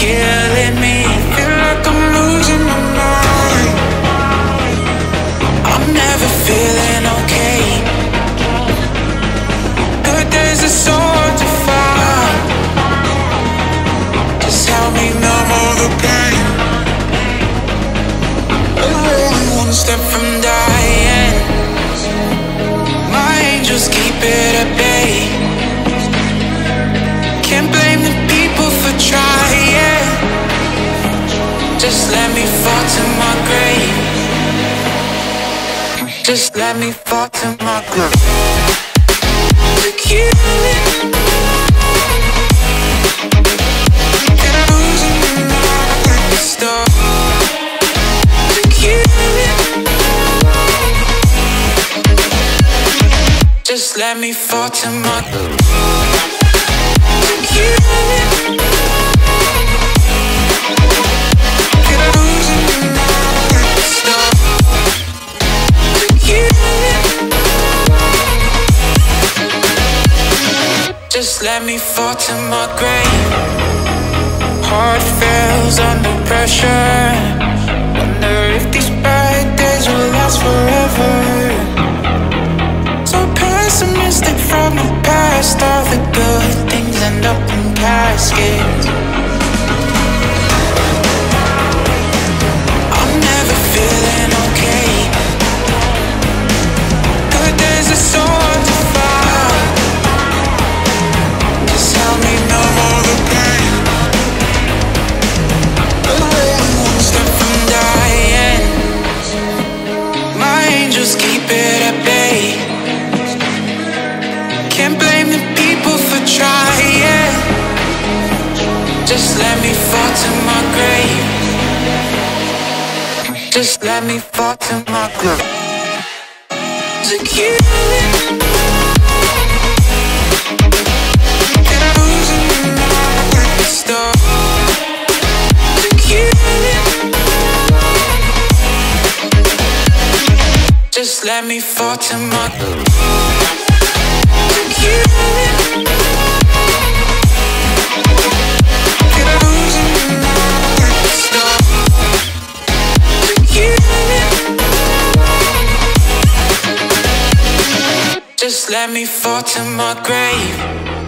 killing me. Feel like I'm losing my mind. I'm never feeling okay. Good days are so hard to find. Just help me numb all the pain. I'm only one step from dying. My angels keep it at bay. Can't blame the people for trying. Just let me fall to my grave. Just let me fall to my grave. To kill it. Get losing my mind like a star. To kill it. Just let me fall to my grave. To kill it. Get losing my mind like a star. To kill it. Just let me fall to my grave. Heart fails under pressure. Wonder if these bad days will last forever. So pessimistic from the past. All the good things end up in caskets. I'm never feeling okay. Good days are so hard to find. Just help me numb all the pain. I'm only one step from dying. My angels keep it at bay. Can't blame the people for trying. Just let me fall to my grave. Just let me fall to my grave. To kill it. Get losing my mind like a star. To kill it. Just let me fall to my grave. To kill it. Get losing my mind like a star. To kill it. Just let me fall to my grave.